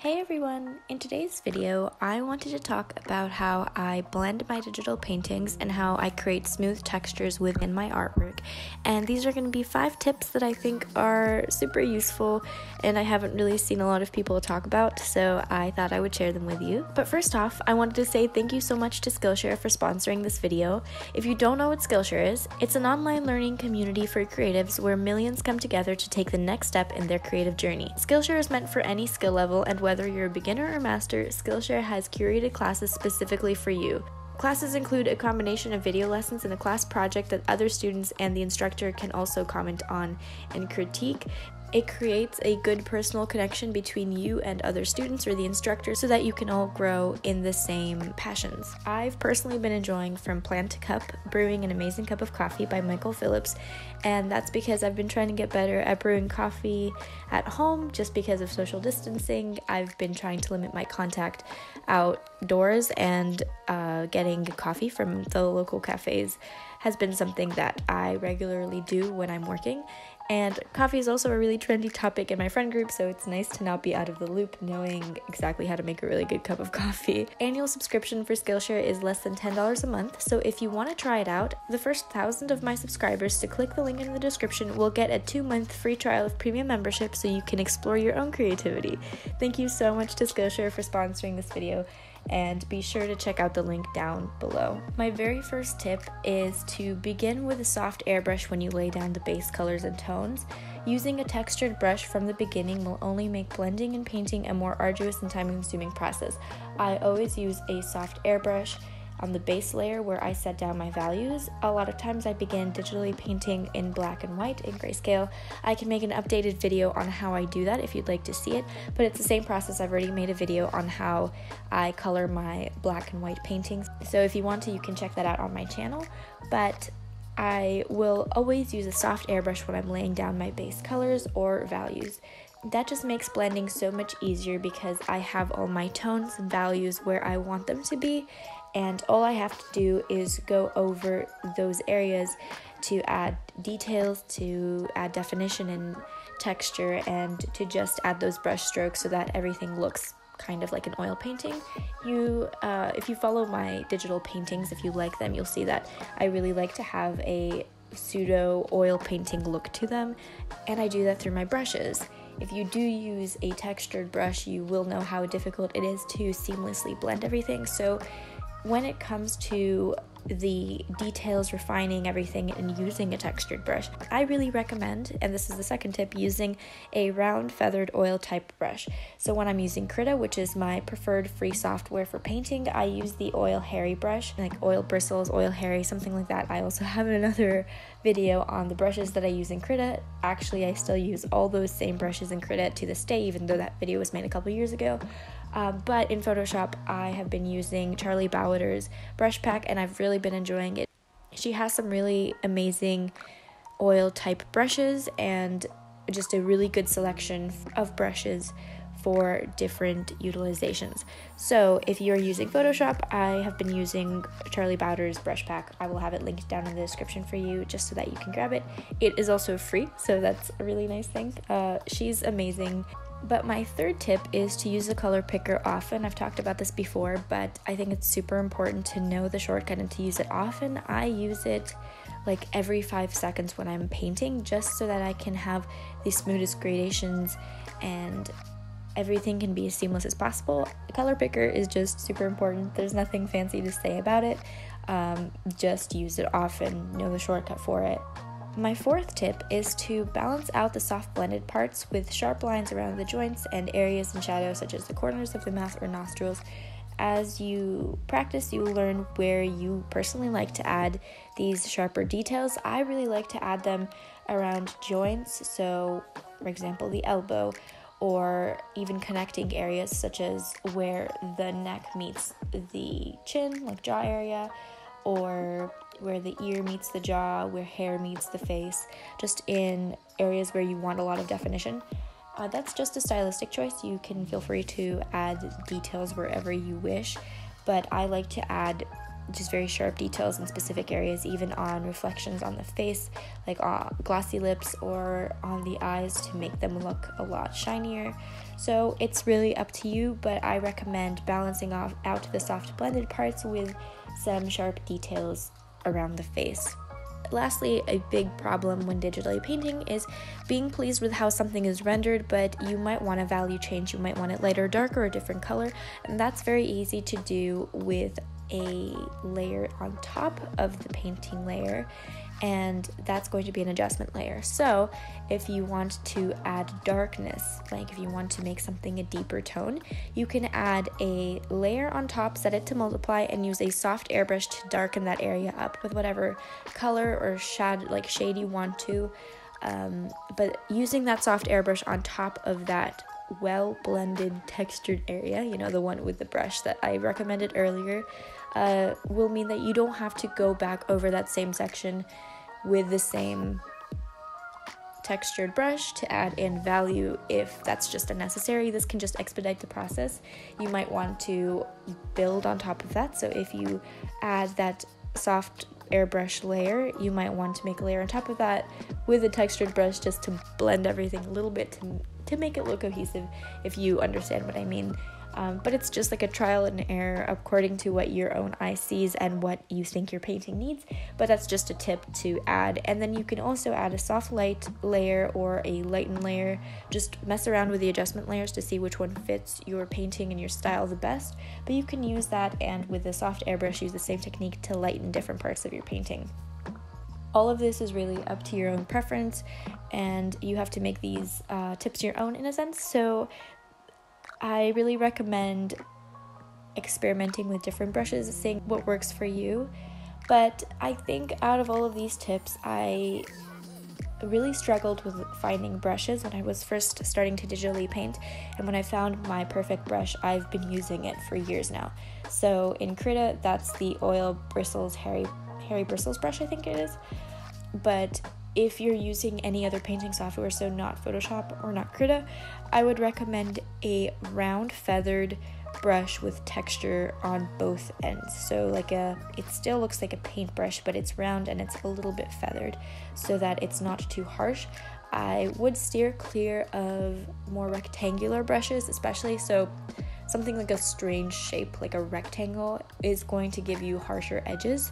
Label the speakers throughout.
Speaker 1: Hey everyone! In today's video, I wanted to talk about how I blend my digital paintings and how I create smooth textures within my artwork. And these are going to be 5 tips that I think are super useful and I haven't really seen a lot of people talk about, so I thought I would share them with you. But first off, I wanted to say thank you so much to Skillshare for sponsoring this video. If you don't know what Skillshare is, it's an online learning community for creatives where millions come together to take the next step in their creative journey. Skillshare is meant for any skill level, and whether you're a beginner or master, Skillshare has curated classes specifically for you. Classes include a combination of video lessons and a class project that other students and the instructor can also comment on and critique. It creates a good personal connection between you and other students or the instructor so that you can all grow in the same passions. I've personally been enjoying From Plant to Cup, Brewing an Amazing Cup of Coffee by Michael Phillips, and that's because I've been trying to get better at brewing coffee at home just because of social distancing. I've been trying to limit my contact outdoors, and getting coffee from the local cafes has been something that I regularly do when I'm working. And coffee is also a really trendy topic in my friend group, so it's nice to not be out of the loop knowing exactly how to make a really good cup of coffee. Annual subscription for Skillshare is less than $10 a month, so if you want to try it out, the first 1,000 of my subscribers to click the link in the description will get a 2-month free trial of premium membership so you can explore your own creativity. Thank you so much to Skillshare for sponsoring this video, and be sure to check out the link down below. My very first tip is to begin with a soft airbrush when you lay down the base colors and tones. Using a textured brush from the beginning will only make blending and painting a more arduous and time-consuming process. I always use a soft airbrush on the base layer where I set down my values. A lot of times I begin digitally painting in black and white in grayscale. I can make an updated video on how I do that if you'd like to see it, but it's the same process. I've already made a video on how I color my black and white paintings, so if you want to, you can check that out on my channel. But I will always use a soft airbrush when I'm laying down my base colors or values. That just makes blending so much easier because I have all my tones and values where I want them to be, and all I have to do is go over those areas to add details, to add definition and texture, and to just add those brush strokes so that everything looks kind of like an oil painting. If you follow my digital paintings, if you like them, you'll see that I really like to have a pseudo oil painting look to them, and I do that through my brushes. If you do use a textured brush, you will know how difficult it is to seamlessly blend everything. So when it comes to the details, refining everything, and using a textured brush, I really recommend, and this is the second tip, using a round feathered oil type brush. So when I'm using Krita, which is my preferred free software for painting, I use the oil hairy brush, like oil bristles, oil hairy, something like that. I also have another video on the brushes that I use in Krita. Actually, I still use all those same brushes in Krita to this day, even though that video was made a couple years ago. But in Photoshop, I have been using Charlie Bawater's brush pack, and I've really been enjoying it. She has some really amazing oil type brushes and just a really good selection of brushes for different utilizations. So if you're using Photoshop, I have been using Charlie Bawater's brush pack. I will have it linked down in the description for you just so that you can grab it. It is also free, so that's a really nice thing. She's amazing. But my third tip is to use the color picker often. I've talked about this before, but I think it's super important to know the shortcut and to use it often. I use it like every 5 seconds when I'm painting, just so that I can have the smoothest gradations and everything can be as seamless as possible. The color picker is just super important. There's nothing fancy to say about it. Just use it often, know the shortcut for it. My fourth tip is to balance out the soft blended parts with sharp lines around the joints and areas in shadow, such as the corners of the mouth or nostrils. As you practice, you will learn where you personally like to add these sharper details. I really like to add them around joints, so for example the elbow, or even connecting areas such as where the neck meets the chin, like jaw area, or where the ear meets the jaw, where hair meets the face, just in areas where you want a lot of definition. That's just a stylistic choice. You can feel free to add details wherever you wish, but I like to add just very sharp details in specific areas, even on reflections on the face, like glossy lips or on the eyes, to make them look a lot shinier. So it's really up to you, but I recommend balancing out the soft blended parts with some sharp details around the face. Lastly, a big problem when digitally painting is being pleased with how something is rendered, but you might want a value change. You might want it lighter, darker, or a different color, and that's very easy to do with a layer on top of the painting layer, and that's going to be an adjustment layer. So if you want to add darkness, like if you want to make something a deeper tone, you can add a layer on top, set it to multiply, and use a soft airbrush to darken that area up with whatever color or shade you want to. But using that soft airbrush on top of that well blended textured area, the one with the brush that I recommended earlier, will mean that you don't have to go back over that same section with the same textured brush to add in value if that's just unnecessary. This can just expedite the process. You might want to build on top of that. So if you add that soft airbrush layer, you might want to make a layer on top of that with a textured brush just to blend everything a little bit to make it look cohesive, if you understand what I mean. But it's just like a trial and error according to what your own eye sees and what you think your painting needs. But that's just a tip to add. And then you can also add a soft light layer or a lighten layer. Just mess around with the adjustment layers to see which one fits your painting and your style the best. But you can use that, and with a soft airbrush, use the same technique to lighten different parts of your painting. All of this is really up to your own preference, and you have to make these tips your own in a sense. So I really recommend experimenting with different brushes, seeing what works for you. But I think out of all of these tips, I really struggled with finding brushes when I was first starting to digitally paint. And when I found my perfect brush, I've been using it for years now. So in Krita, that's the Oil Bristles Hairy Bristles brush, I think it is. But if you're using any other painting software, so not Photoshop or not Krita, I would recommend a round feathered brush with texture on both ends. So it still looks like a paintbrush, but it's round and it's a little bit feathered so that it's not too harsh. I would steer clear of more rectangular brushes, especially. So something like a strange shape, like a rectangle, is going to give you harsher edges.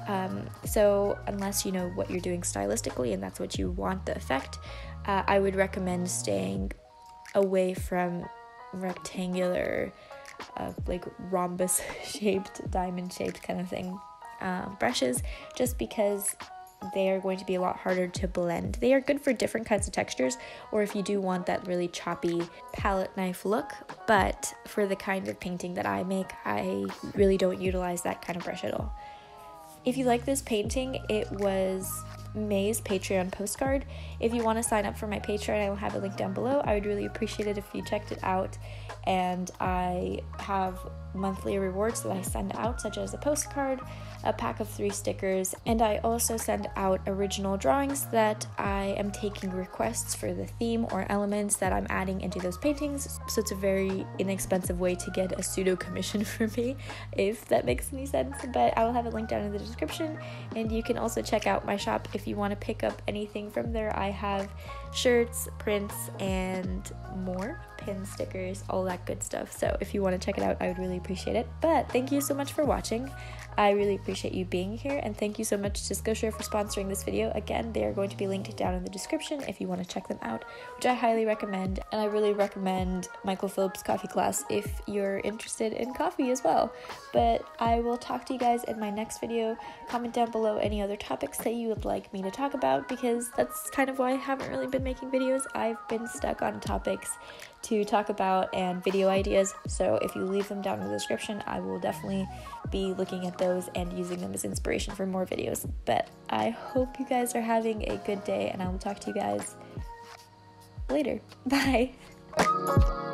Speaker 1: So unless you know what you're doing stylistically and that's what you want the effect, I would recommend staying away from rectangular, like rhombus shaped, diamond shaped kind of thing brushes, just because they are going to be a lot harder to blend. They are good for different kinds of textures, or if you do want that really choppy palette knife look, but for the kind of painting that I make, I really don't utilize that kind of brush at all. If you like this painting, it was May's Patreon postcard. If you want to sign up for my Patreon, I will have a link down below. I would really appreciate it if you checked it out. And I have monthly rewards that I send out, such as a postcard, a pack of 3 stickers, and I also send out original drawings that I am taking requests for the theme or elements that I'm adding into those paintings. So it's a very inexpensive way to get a pseudo commission for me, if that makes any sense. But I will have a link down in the description, and you can also check out my shop if you want to pick up anything from there. I have shirts, prints, and more, pins, stickers, all that good stuff. So if you want to check it out, I would really appreciate it. But thank you so much for watching. I really appreciate you being here, and thank you so much to Skillshare for sponsoring this video. Again, they are going to be linked down in the description if you want to check them out, which I highly recommend. And I really recommend Michael Phillips Coffee Class if you're interested in coffee as well. But I will talk to you guys in my next video. Comment down below any other topics that you would like me to talk about, because that's kind of why I haven't really been making videos. I've been stuck on topics to talk about and video ideas, so if you leave them down in the description, I will definitely be looking at those and using them as inspiration for more videos. But I hope you guys are having a good day, and I will talk to you guys later. Bye!